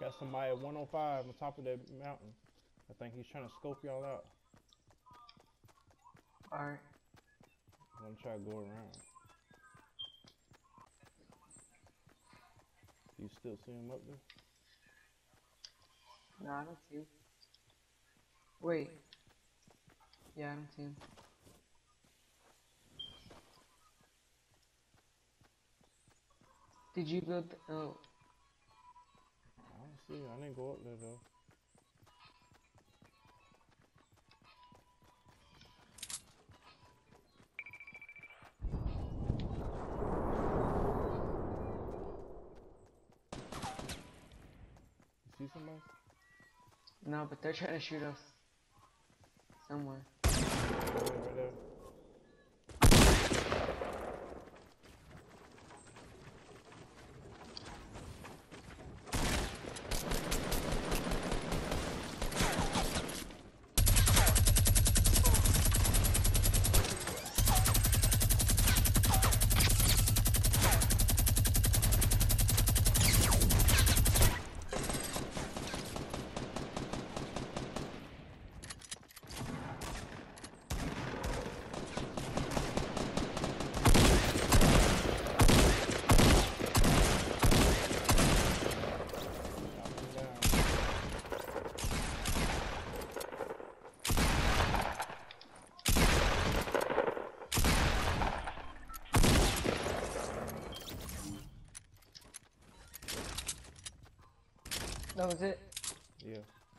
Got somebody at 105 on top of that mountain. I think he's trying to scope y'all out. Alright. I'm gonna try to go around. You still see him up there? No, I don't see him. Wait. Yeah, I don't see him. Did you go? Oh. I don't see him. I didn't go up there though. You see somebody? No, but they're trying to shoot us. Somewhere. Right there. That was it? Yeah.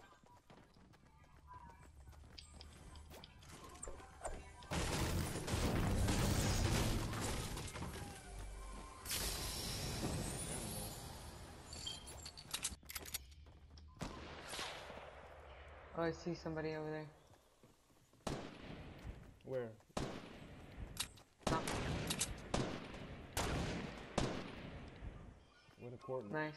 Oh, I see somebody over there. Where? No. Where the coordinates? Nice.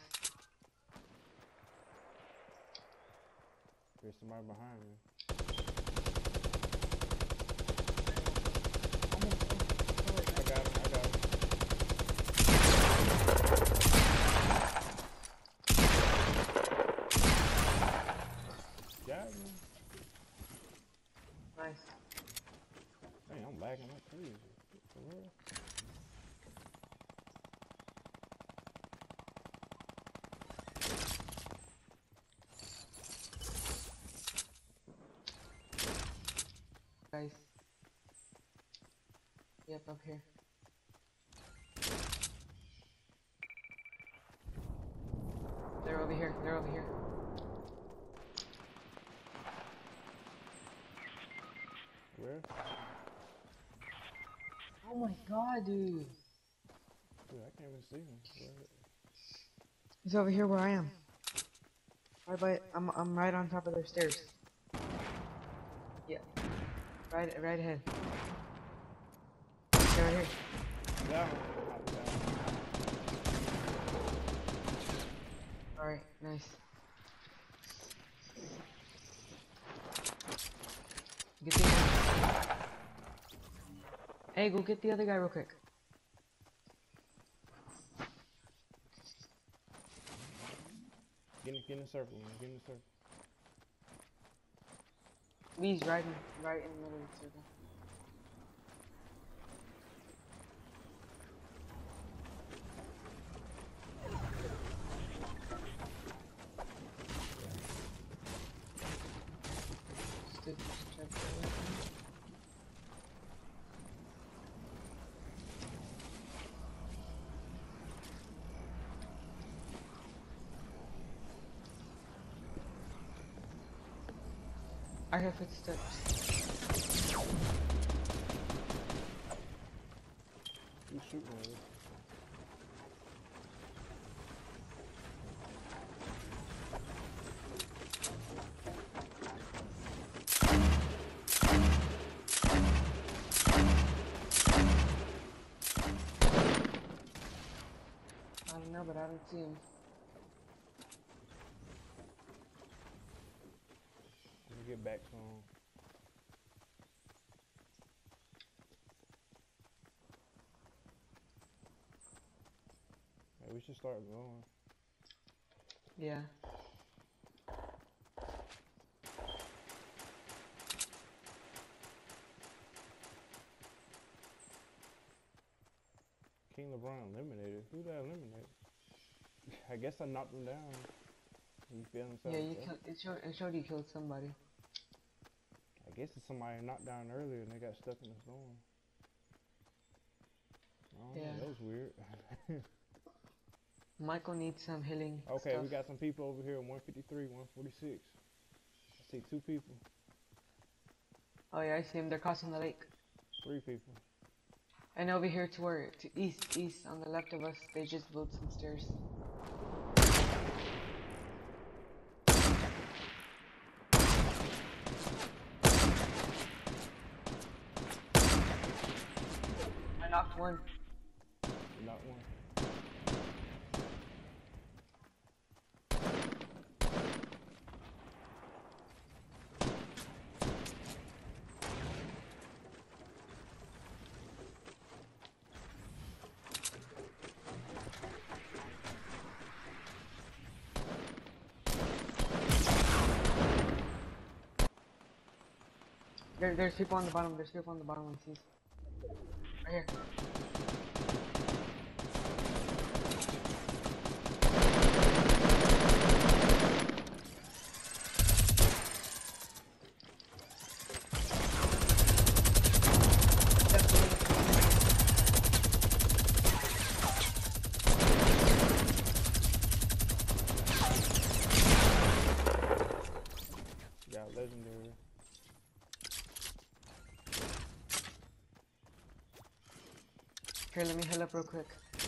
There's somebody behind me. I got him. Got me. Nice. Dang, I'm lagging like crazy. For real? Guys. Yep, up here. They're over here. They're over here. Where? Oh my god, dude. Dude, I can't even see him. Where? He's over here where I am. Right by, I'm right on top of their stairs. Yeah. Right ahead. They're right here. Down. Alright, nice. Get the Hey, go get the other guy real quick. Get in the circle, man. Get in the circle. He's right in the middle of the circle. I hear footsteps. You shooting at us? I don't know, but I don't see him. Let me get back to him. Hey, we should start going. Yeah. King LeBron eliminated. Who did I eliminate? I guess I knocked him down. He feeling Yeah, something. you killed. It showed you killed somebody. I guess it's somebody knocked down earlier and they got stuck in the storm. Oh, Yeah. that was weird. Michael needs some healing. Okay, stuff. we got some people over here. 153, 146. I see 2 people. Oh yeah, I see him. They're crossing the lake. 3 people. And over here to east on the left of us, they just built some stairs. I knocked one. Not one. There's people on the bottom. There's people on the bottom. I see. Right here. Got legendary. Here, let me heal up real quick.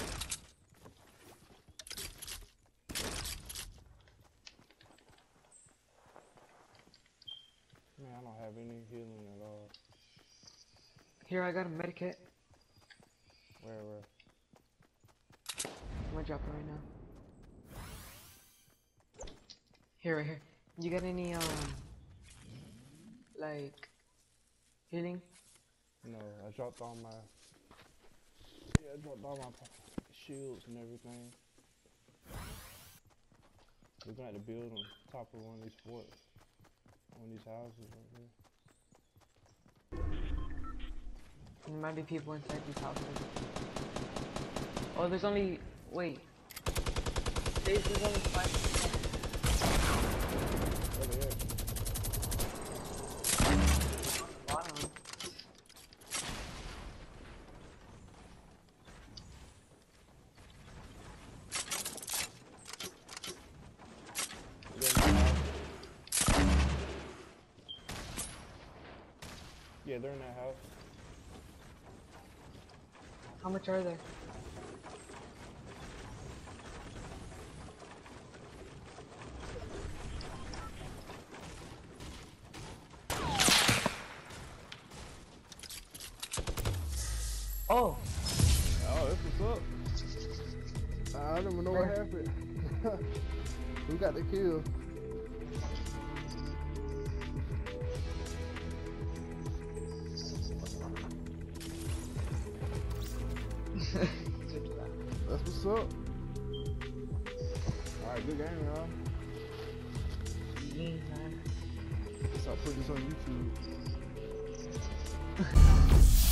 Man, I don't have any healing at all. Here, I got a medikit. Where? I'm gonna drop it right now. Here, right here. You got any like healing? No, I dropped all my. Yeah, I dropped all my shields and everything. We're gonna have to build on top of one of these forts. One of these houses right here. There might be people inside these houses. Oh, there's only. Wait. There's only 5. Over here. Bottom. Yeah, they're in that house. How much are there? Oh! Oh, that's what's up. I don't even know what happened. Who got the kill? That's what's up. Alright, good game, y'all. Yeah, man. Guess I'll put this on YouTube.